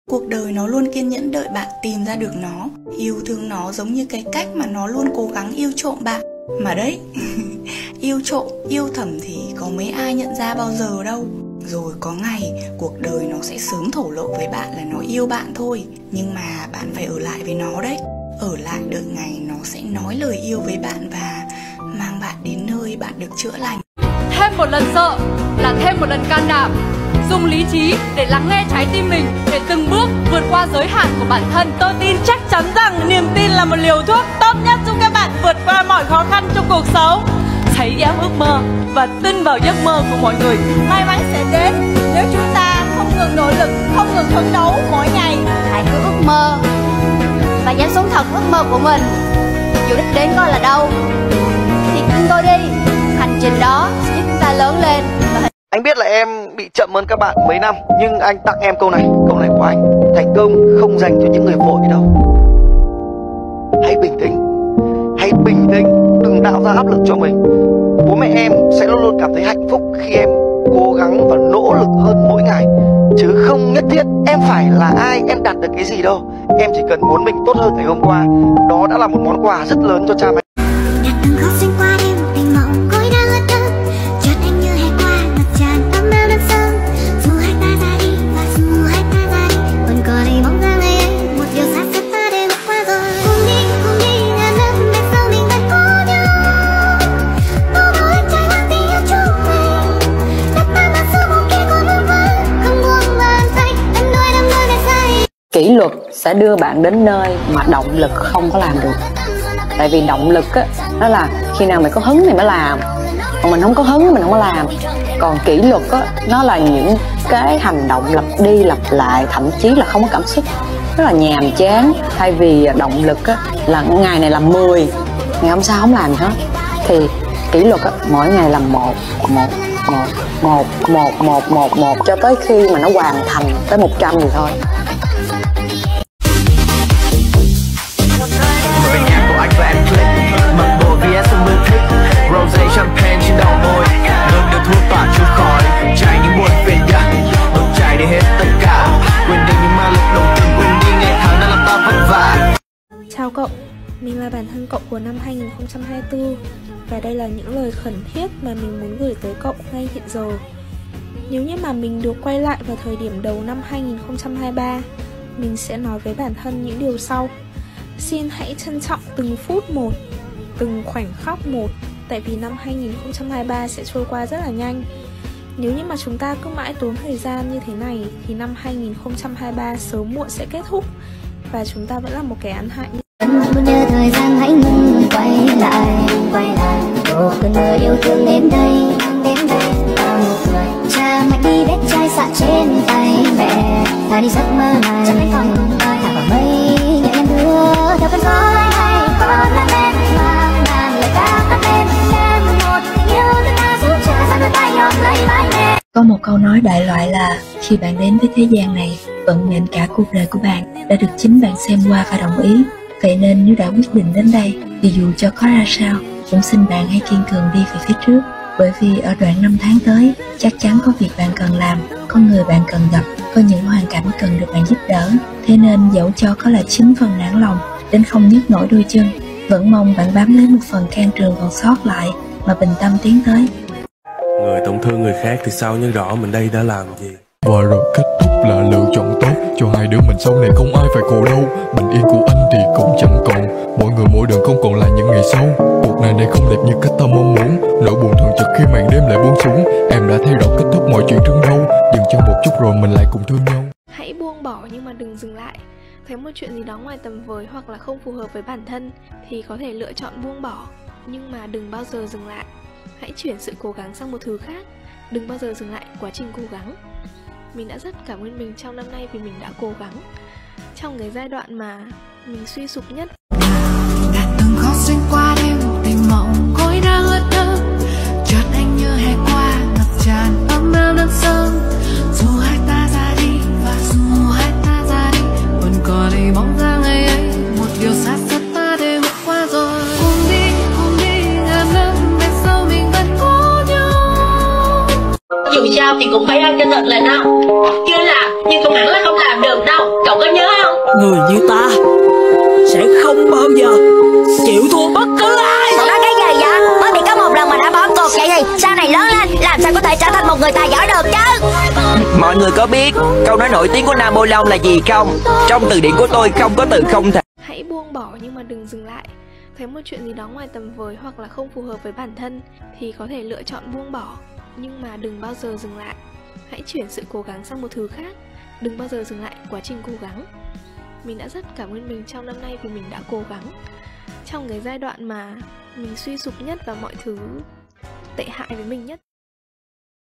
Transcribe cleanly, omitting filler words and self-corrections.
Cuộc đời nó luôn kiên nhẫn đợi bạn tìm ra được nó. Yêu thương nó giống như cái cách mà nó luôn cố gắng yêu trộm bạn. Mà đấy, yêu trộm, yêu thầm thì có mấy ai nhận ra bao giờ đâu. Rồi có ngày, cuộc đời nó sẽ sớm thổ lộ với bạn là nó yêu bạn thôi. Nhưng mà bạn phải ở lại với nó đấy. Ở lại đợi ngày nó sẽ nói lời yêu với bạn và mang bạn đến nơi bạn được chữa lành. Thêm một lần sợ là thêm một lần can đảm. Dùng lý trí để lắng nghe trái tim mình, để từng bước vượt qua giới hạn của bản thân. Tôi tin chắc chắn rằng niềm tin là một liều thuốc tốt nhất giúp các bạn vượt qua mọi khó khăn trong cuộc sống. Thấy dám ước mơ và tin vào giấc mơ của mọi người. May mắn sẽ đến nếu chúng ta không ngừng nỗ lực, không ngừng phấn đấu mỗi ngày. Hãy cứ ước mơ và dám sống thật ước mơ của mình. Dù đích đến có là đâu thì tin tôi đi, hành trình đó sẽ giúp chúng ta lớn lên. Anh biết là em bị chậm hơn các bạn mấy năm, nhưng anh tặng em câu này của anh: thành công không dành cho những người vội đâu. Hãy bình tĩnh, đừng tạo ra áp lực cho mình. Bố mẹ em sẽ luôn luôn cảm thấy hạnh phúc khi em cố gắng và nỗ lực hơn mỗi ngày, chứ không nhất thiết em phải là ai, em đạt được cái gì đâu. Em chỉ cần muốn mình tốt hơn ngày hôm qua, đó đã là một món quà rất lớn cho cha mẹ. Kỷ luật sẽ đưa bạn đến nơi mà động lực không có làm được. Tại vì động lực á, đó là khi nào mày có hứng thì mới làm, còn mình không có hứng thì mình không có làm. Còn kỷ luật á, nó là những cái hành động lặp đi lặp lại, thậm chí là không có cảm xúc, rất là nhàm chán. Thay vì động lực á, là ngày này làm 10, ngày hôm sau không làm gì hết. Thì kỷ luật á, mỗi ngày làm một cho tới khi mà nó hoàn thành tới 100 thì thôi. Anh và em click mặc bộ VS mưa thích rosé champagne trên đầu môi, ngừng được thuốc tỏa chút khói, trải những buồn phiền nhá, tôi trải đi hết tất cả, quên đi những ma lực đồng tình, quên đi ngày tháng đã làm ta vất vả. Chào cậu, mình là bản thân cậu của năm 2024 và đây là những lời khẩn thiết mà mình muốn gửi tới cậu ngay hiện giờ. Nếu như mà mình được quay lại vào thời điểm đầu năm 2023, mình sẽ nói với bản thân những điều sau. Xin hãy trân trọng từng phút một, từng khoảnh khắc một, tại vì năm 2023 sẽ trôi qua rất là nhanh. Nếu như mà chúng ta cứ mãi tốn thời gian như thế này thì năm 2023 sớm muộn sẽ kết thúc và chúng ta vẫn là một kẻ ăn hại. Muốn nhớ thời gian hãy ngừng quay lại. Một cơn mưa yêu thương đến đây bao nụ cười. Cha mẹ đi vết chai xạ trên tay mẹ, ta đi giấc mơ này thả vào mây nhẹ em đưa theo cơn gió hay còn là em mang ngàn lời ca hát lên em một tình yêu thứ ta giúp cho ta đôi tay nhóm lấy mãi mẹ. Có một câu nói đại loại là khi bạn đến với thế gian này, vận mệnh cả cuộc đời của bạn đã được chính bạn xem qua và đồng ý. Vậy nên nếu đã quyết định đến đây thì dù cho có ra sao cũng xin bạn hãy kiên cường đi về phía trước. Bởi vì ở đoạn 5 tháng tới chắc chắn có việc bạn cần làm, có người bạn cần gặp, có những hoàn cảnh cần được bạn giúp đỡ. Thế nên dẫu cho có là 9 phần nản lòng đến không nhấc nổi đôi chân, vẫn mong bạn bám lấy một phần can trường còn sót lại mà bình tâm tiến tới. Người tổn thương người khác thì sao nhân rõ mình đây đã làm gì. Và rồi kết thúc là lựa chọn tốt cho hai đứa mình, sau này không ai phải khổ đâu. Bình yên của anh thì cũng chẳng còn, mỗi người mỗi đường không còn là những ngày sau. Cuộc này không đẹp như cách ta mong muốn, nỗi buồn thường trực khi màn đêm lại buông xuống. Em đã thay đổi kết thúc mọi chuyện trước đâu, dừng chân một chút rồi mình lại cùng thương nhau. Hãy buông bỏ nhưng mà đừng dừng lại. Thấy một chuyện gì đó ngoài tầm với hoặc là không phù hợp với bản thân thì có thể lựa chọn buông bỏ, nhưng mà đừng bao giờ dừng lại. Hãy chuyển sự cố gắng sang một thứ khác, đừng bao giờ dừng lại quá trình cố gắng. Mình đã rất cảm ơn mình trong năm nay vì mình đã cố gắng trong cái giai đoạn mà mình suy sụp nhất. Đã từng khó xuyên qua đêm tình mộng gối đang ướt đẫm, chợt anh như hè qua ngập tràn ấm êm nắng sớm. Dù hai ta ra đi và dù hai ta ra đi, vẫn còn đây bóng dáng ngày ấy, một điều xa xăm ta đều vượt qua rồi. Cùng đi ngàn năm về sau mình vẫn có nhau. Dù sao thì cũng phải ăn cho thật là no, chưa làm nhưng cũng hẳn là không làm được đâu. Người như ta sẽ không bao giờ chịu thua bất cứ ai. Cậu nói cái gì vậy? Mới bị có một lần mà đã bỏ cuộc vậy thì sau này lớn lên làm sao có thể trở thành một người tài giỏi được chứ? Mọi người có biết câu nói nổi tiếng của Napoleon là gì không? Trong từ điển của tôi không có từ không thể. Hãy buông bỏ nhưng mà đừng dừng lại. Thấy một chuyện gì đó ngoài tầm với hoặc là không phù hợp với bản thân thì có thể lựa chọn buông bỏ, nhưng mà đừng bao giờ dừng lại. Hãy chuyển sự cố gắng sang một thứ khác. Đừng bao giờ dừng lại quá trình cố gắng. Mình đã rất cảm ơn mình trong năm nay vì mình đã cố gắng. Trong cái giai đoạn mà mình suy sụp nhất và mọi thứ tệ hại với mình nhất.